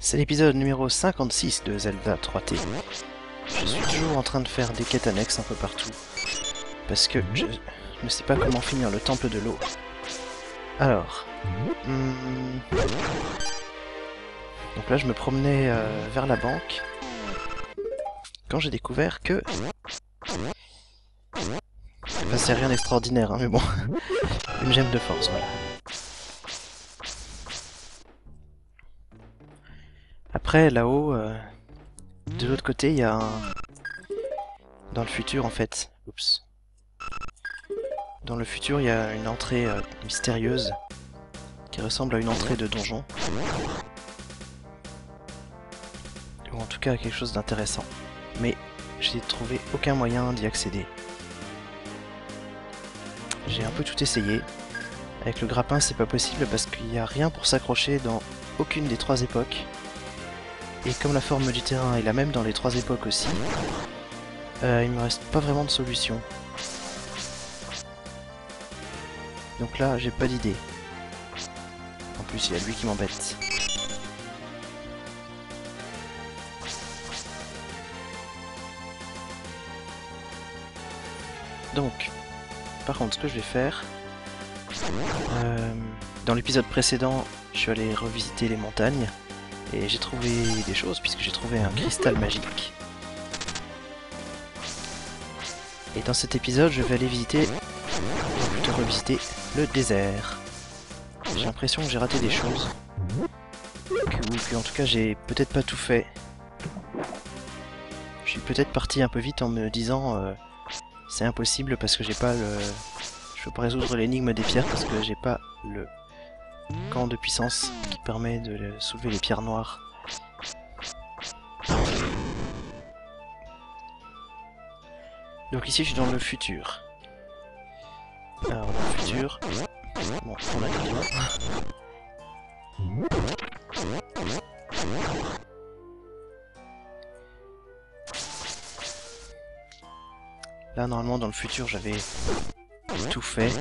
C'est l'épisode numéro 56 de Zelda 3T. Je suis toujours en train de faire des quêtes annexes un peu partout, parce que je ne sais pas comment finir le temple de l'eau. Alors... Donc là je me promenais vers la banque, quand j'ai découvert que... Enfin c'est rien d'extraordinaire, hein, mais bon, une gemme de force, voilà. Après, là-haut, de l'autre côté, il y a un... Dans le futur, en fait. Oups. Dans le futur, il y a une entrée mystérieuse qui ressemble à une entrée de donjon. Ou en tout cas à quelque chose d'intéressant. Mais j'ai trouvé aucun moyen d'y accéder. J'ai un peu tout essayé. Avec le grappin, c'est pas possible parce qu'il n'y a rien pour s'accrocher dans aucune des trois époques. Et comme la forme du terrain est la même dans les trois époques aussi, il me reste pas vraiment de solution. Donc là, j'ai pas d'idée. En plus, il y a lui qui m'embête. Donc, par contre, ce que je vais faire... dans l'épisode précédent, je suis allé revisiter les montagnes. Et j'ai trouvé des choses, puisque j'ai trouvé un cristal magique. Et dans cet épisode, je vais aller visiter, ou plutôt revisiter, le désert. J'ai l'impression que j'ai raté des choses. Ou que en tout cas, j'ai peut-être pas tout fait. Je suis peut-être parti un peu vite en me disant c'est impossible parce que j'ai pas le... Je peux pas résoudre l'énigme des pierres parce que j'ai pas le camp de puissance qui permet de soulever les pierres noires. Donc ici je suis dans le futur. Alors dans le futur... Bon, on a des lions. Là normalement dans le futur j'avais tout fait.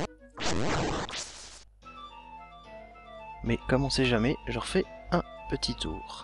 Mais comme on sait jamais, je refais un petit tour.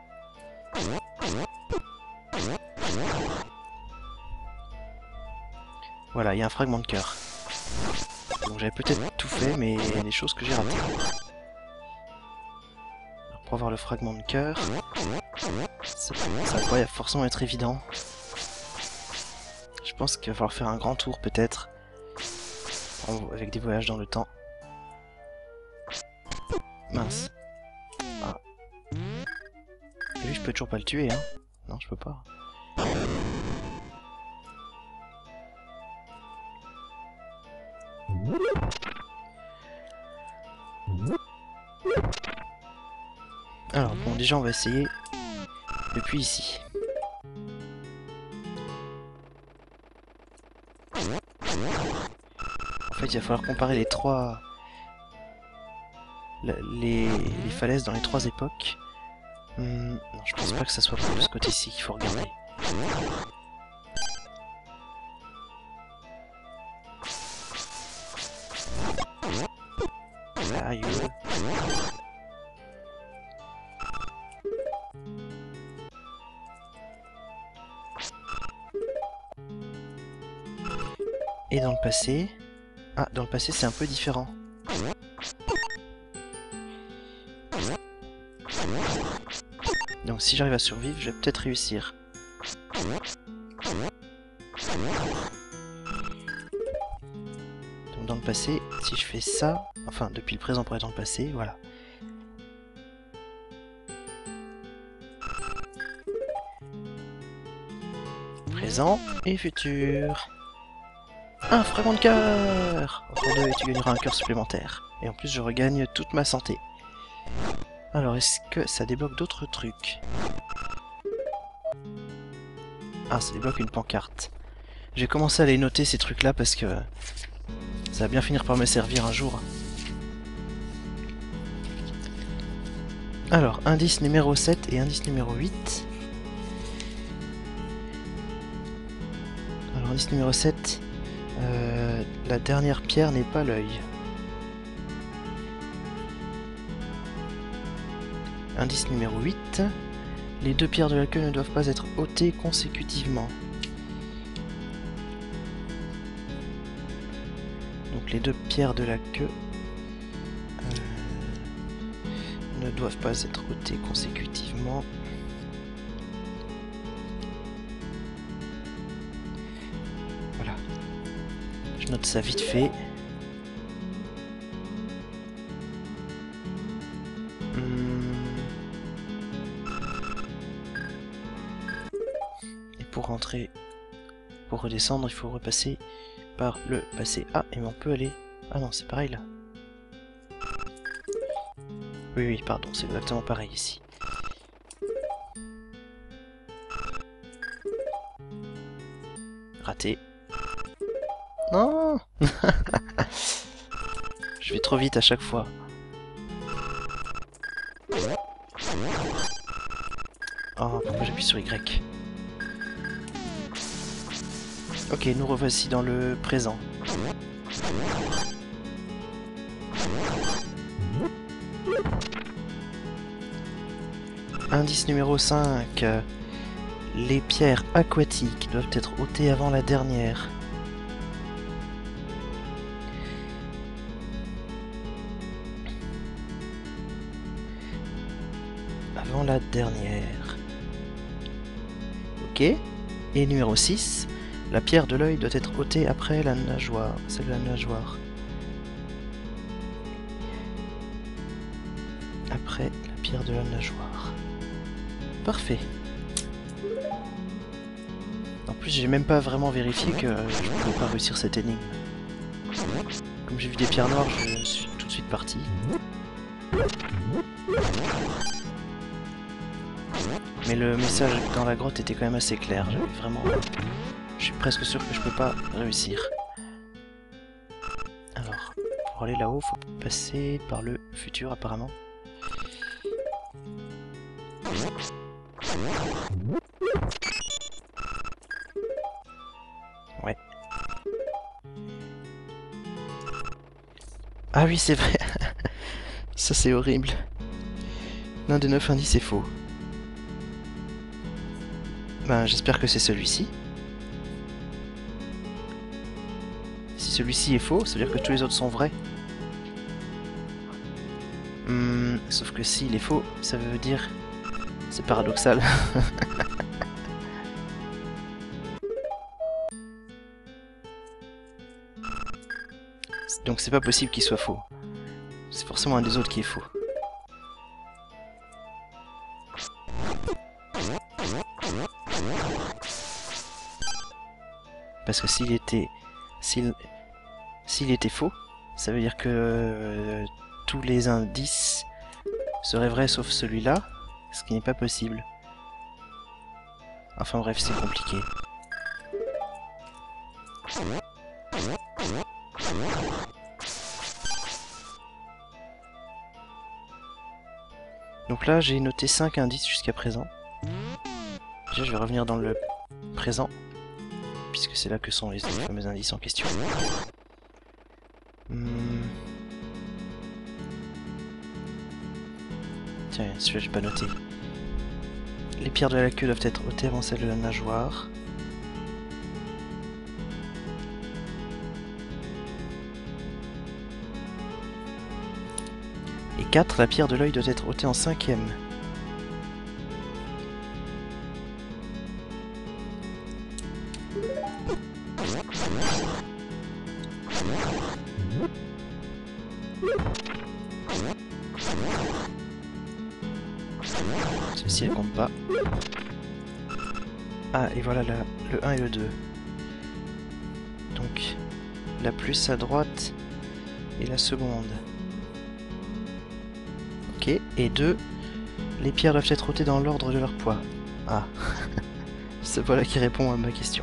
Voilà, il y a un fragment de cœur. Donc j'avais peut-être tout fait, mais il y a des choses que j'ai ratées. Alors, pour avoir le fragment de cœur, ça va pas forcément être évident. Je pense qu'il va falloir faire un grand tour peut-être, avec des voyages dans le temps. Mince. Ah. Lui, je peux toujours pas le tuer, hein. Non, je peux pas. Alors, bon, déjà, on va essayer depuis ici. En fait, il va falloir comparer les trois... les falaises dans les trois époques. Non, je pense pas que ça soit de ce côté-ci qu'il faut regarder. Aïe. Et dans le passé... Ah, dans le passé c'est un peu différent. Donc si j'arrive à survivre, je vais peut-être réussir. Donc dans le passé, si je fais ça... Enfin, depuis le présent pour être dans le passé, voilà. Présent et futur. Un fragment de cœur! Au 2 et tu gagneras un cœur supplémentaire. Et en plus je regagne toute ma santé. Alors est-ce que ça débloque d'autres trucs? Ah, ça débloque une pancarte. J'ai commencé à les noter ces trucs là parce que ça va bien finir par me servir un jour. Alors, indice numéro 7 et indice numéro 8. Alors indice numéro 7... la dernière pierre n'est pas l'œil. Indice numéro 8. Les deux pierres de la queue ne doivent pas être ôtées consécutivement. Donc les deux pierres de la queue ne doivent pas être ôtées consécutivement. Voilà. Je note ça vite fait. Et pour rentrer, pour redescendre, il faut repasser par le passé. Ah, et on peut aller... Ah non, c'est pareil là. Oui, oui, pardon, c'est exactement pareil ici. Raté. Non. Je vais trop vite à chaque fois. Oh, pourquoi j'appuie sur Y? Ok, nous revoici dans le présent. Indice numéro 5. Les pierres aquatiques doivent être ôtées avant la dernière. Avant la dernière. Ok. Et numéro 6. La pierre de l'œil doit être ôtée après la nageoire. Celle de la nageoire. Après la pierre de la nageoire. Parfait. En plus, j'ai même pas vraiment vérifié que je ne pouvais pas réussir cette énigme. Comme j'ai vu des pierres noires, je suis tout de suite parti. Mais le message dans la grotte était quand même assez clair. J'avais vraiment... Je suis presque sûr que je peux pas réussir. Alors, pour aller là-haut, faut passer par le futur apparemment. Ouais. Ah oui, c'est vrai. Ça c'est horrible. L'un des 9 indices est faux. Ben, j'espère que c'est celui-ci. Si celui-ci est faux, ça veut dire que tous les autres sont vrais. Sauf que s'il est faux, ça veut dire... C'est paradoxal. Donc c'est pas possible qu'il soit faux. C'est forcément un des autres qui est faux. Parce que s'il était... S'il était faux, ça veut dire que tous les indices seraient vrais sauf celui-là, ce qui n'est pas possible. Enfin bref, c'est compliqué. Donc là, j'ai noté 5 indices jusqu'à présent. Déjà, je vais revenir dans le présent, puisque c'est là que sont les fameux indices en question. Tiens, celui-là, j'ai pas noté. Les pierres de la queue doivent être ôtées avant celles de la nageoire. Et 4, la pierre de l'œil doit être ôtée en 5e. Celle-ci elle compte pas. Ah, et voilà le 1 et le 2. Donc, la plus à droite et la seconde. Ok, et 2, les pierres doivent être ôtées dans l'ordre de leur poids. Ah, c'est voilà qui répond à ma question.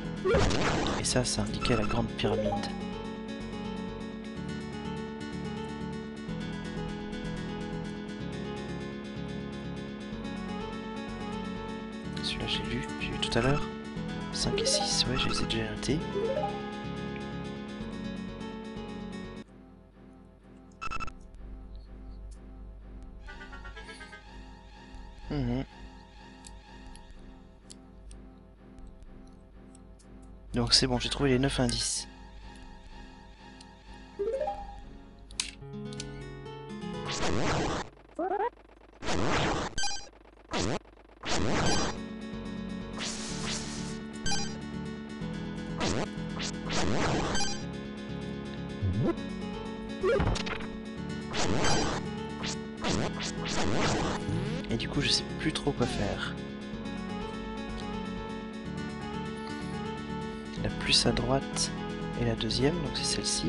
Et ça indiquait la grande pyramide. Là j'ai vu tout à l'heure. 5 et 6, ouais, je les ai déjà notés. Donc c'est bon, j'ai trouvé les 9 indices. Et du coup, je sais plus trop quoi faire. La plus à droite est la deuxième, donc c'est celle-ci.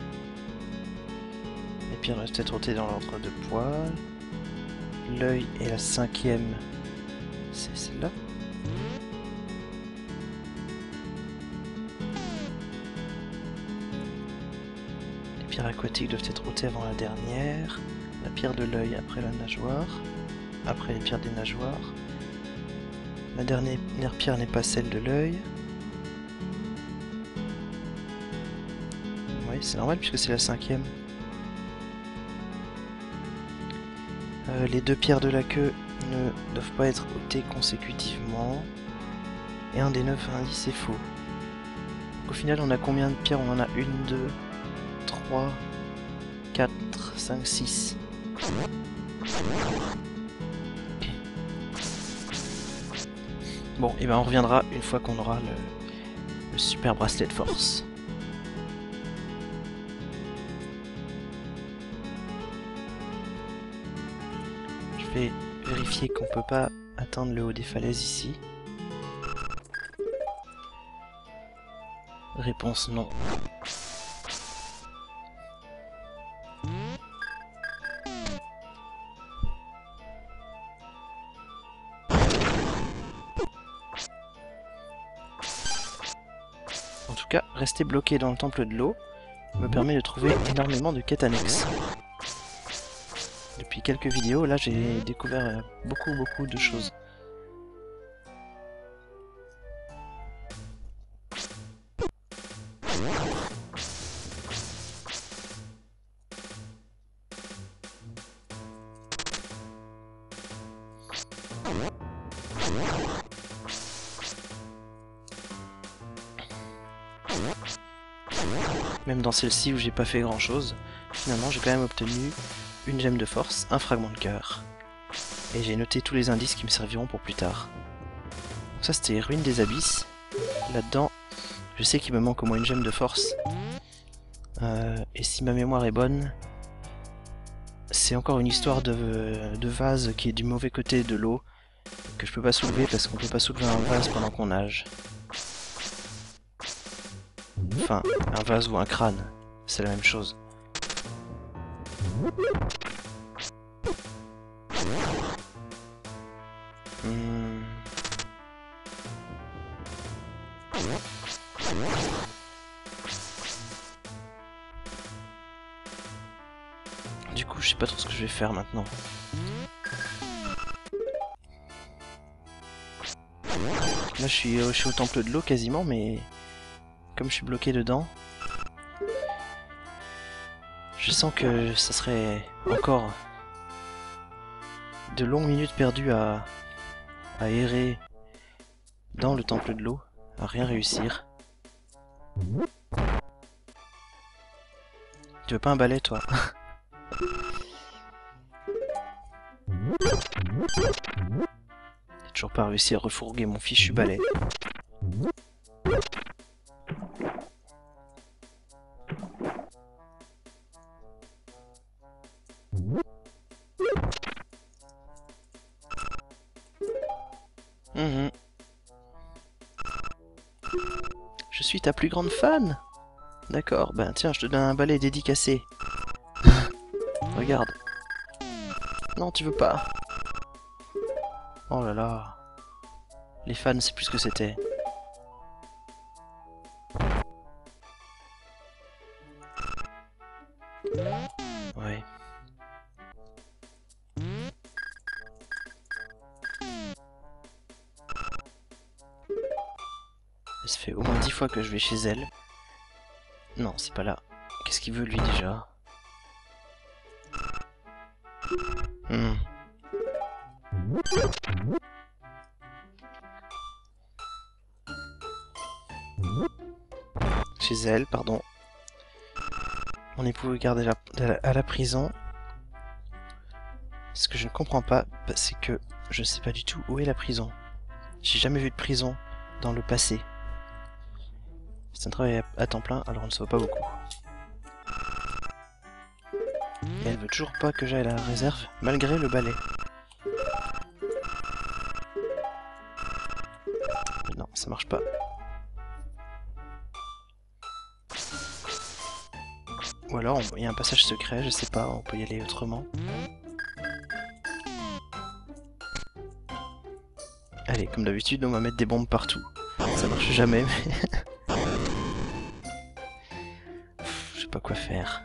Les pierres doivent être rotées dans l'ordre de poil. L'œil est la cinquième, c'est celle-là. Les pierres aquatiques doivent être rotées avant la dernière. La pierre de l'œil après la nageoire. Après les pierres des nageoires. La dernière pierre n'est pas celle de l'œil. Oui, c'est normal puisque c'est la cinquième. Les deux pierres de la queue ne doivent pas être ôtées consécutivement. Et un des 9 indices est faux. Donc, au final, on a combien de pierres? On en a 1, 2, 3, 4, 5, 6. Okay. Bon, et ben on reviendra une fois qu'on aura le super bracelet de force. Je vais vérifier qu'on peut pas atteindre le haut des falaises ici. Réponse non. En tout cas, rester bloqué dans le temple de l'eau me permet de trouver énormément de quêtes annexes. Depuis quelques vidéos, là j'ai découvert beaucoup de choses. Même dans celle-ci où j'ai pas fait grand chose, finalement j'ai quand même obtenu une gemme de force, un fragment de cœur. Et j'ai noté tous les indices qui me serviront pour plus tard. Donc ça c'était Ruine des Abysses. Là-dedans, je sais qu'il me manque au moins une gemme de force. Et si ma mémoire est bonne, c'est encore une histoire de vase qui est du mauvais côté de l'eau, que je peux pas soulever parce qu'on peut pas soulever un vase pendant qu'on nage. Enfin, un vase ou un crâne, c'est la même chose. Du coup, je sais pas trop ce que je vais faire maintenant. Là, je suis au temple de l'eau quasiment, mais comme je suis bloqué dedans, je sens que ça serait encore de longues minutes perdues à errer dans le temple de l'eau, à rien réussir. Tu veux pas un balai, toi? J'ai toujours pas réussi à refourguer mon fichu balai. Je suis ta plus grande fan. D'accord, ben tiens, je te donne un balai dédicacé. Regarde. Non, tu veux pas. Oh là là. Les fans, c'est plus ce que c'était. Ouais. Ça fait au moins 10 fois que je vais chez elle. Non, c'est pas là. Qu'est-ce qu'il veut lui déjà? Chez elle, pardon. Mon époux est gardé à la prison. Ce que je ne comprends pas, c'est que je ne sais pas du tout où est la prison. J'ai jamais vu de prison dans le passé. C'est un travail à temps plein, alors on ne se voit pas beaucoup. Et elle veut toujours pas que j'aille à la réserve, malgré le balai. Non, ça marche pas. Ou alors, il y a un passage secret, je sais pas, on peut y aller autrement. Allez, comme d'habitude, on va mettre des bombes partout. Ça marche jamais, mais... je sais pas quoi faire.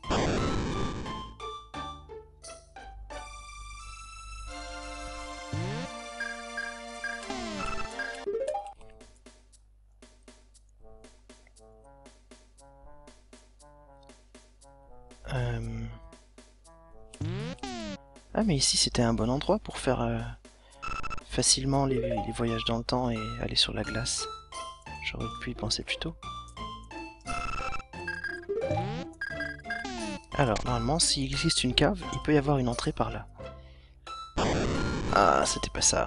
Ah mais ici c'était un bon endroit pour faire facilement les voyages dans le temps et aller sur la glace. J'aurais pu y penser plus tôt. Alors normalement s'il existe une cave, il peut y avoir une entrée par là. Ah c'était pas ça.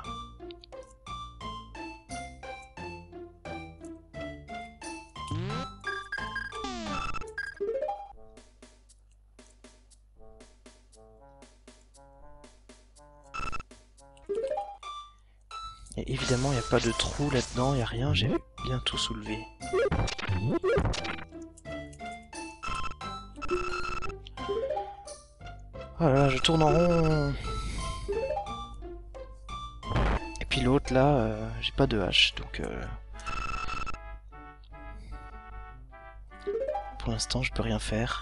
Et évidemment, il n'y a pas de trou là-dedans, il n'y a rien, j'ai bien tout soulevé. Voilà, je tourne en rond. Et puis l'autre là, j'ai pas de hache, donc pour l'instant je peux rien faire.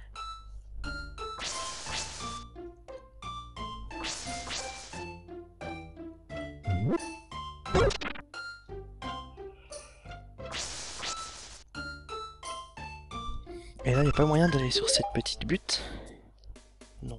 Et là, il n'y a pas moyen d'aller sur cette petite butte? Non.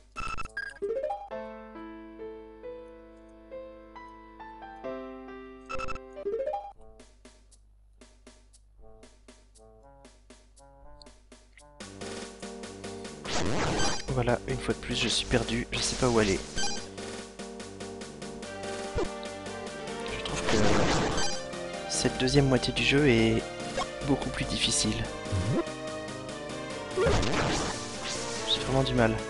Voilà, une fois de plus, je suis perdu, je sais pas où aller. Je trouve que cette deuxième moitié du jeu est beaucoup plus difficile. J'ai vraiment du mal.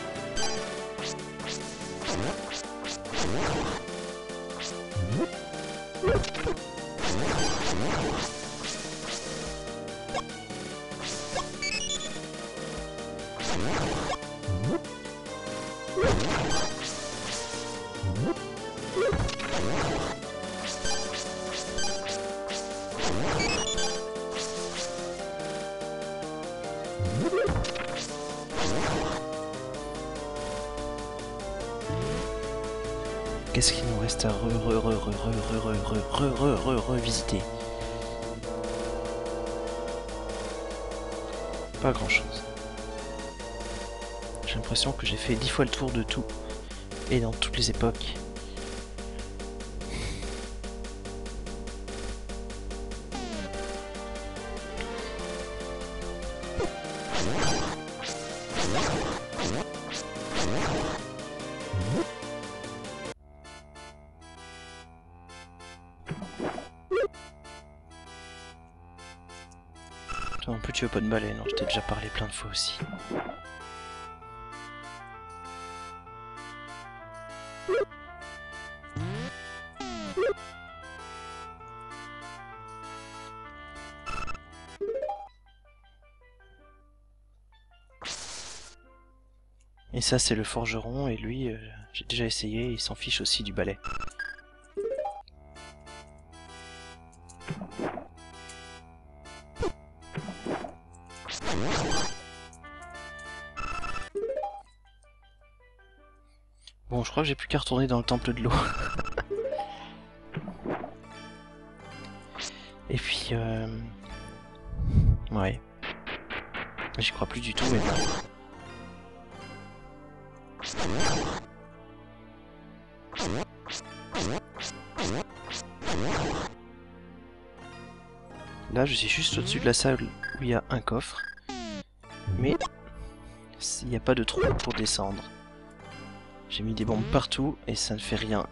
Qu'est-ce qu'il nous reste à revisiter? Pas grand chose. J'ai l'impression que j'ai fait 10 fois le tour de tout, et dans toutes les époques. Toi non plus tu veux pas de balai, non, je t'ai déjà parlé plein de fois aussi. Et ça c'est le forgeron, et lui, j'ai déjà essayé, il s'en fiche aussi du balai. Bon, je crois que j'ai plus qu'à retourner dans le temple de l'eau. Et puis, ouais. J'y crois plus du tout maintenant. Là, je suis juste au-dessus de la salle où il y a un coffre. Mais il n'y a pas de trou pour descendre. J'ai mis des bombes partout et ça ne fait rien.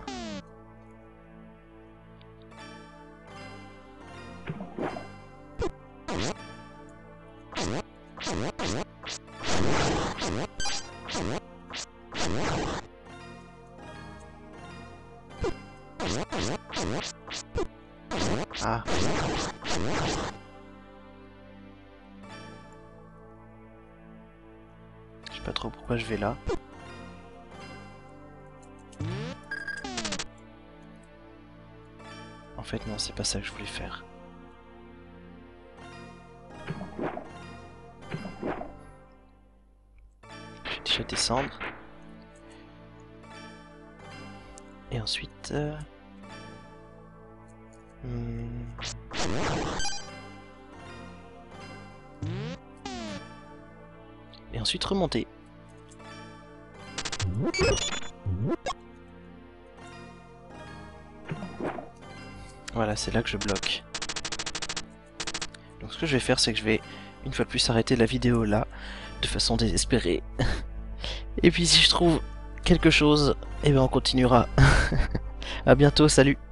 Ah. Je sais pas trop pourquoi je vais là. En fait non, c'est pas ça que je voulais faire. Je vais déjà descendre. Et ensuite... Et ensuite remonter. Voilà, c'est là que je bloque. Donc ce que je vais faire, c'est que je vais une fois de plus arrêter la vidéo là, de façon désespérée. Et puis si je trouve quelque chose, eh ben on continuera. À bientôt, salut!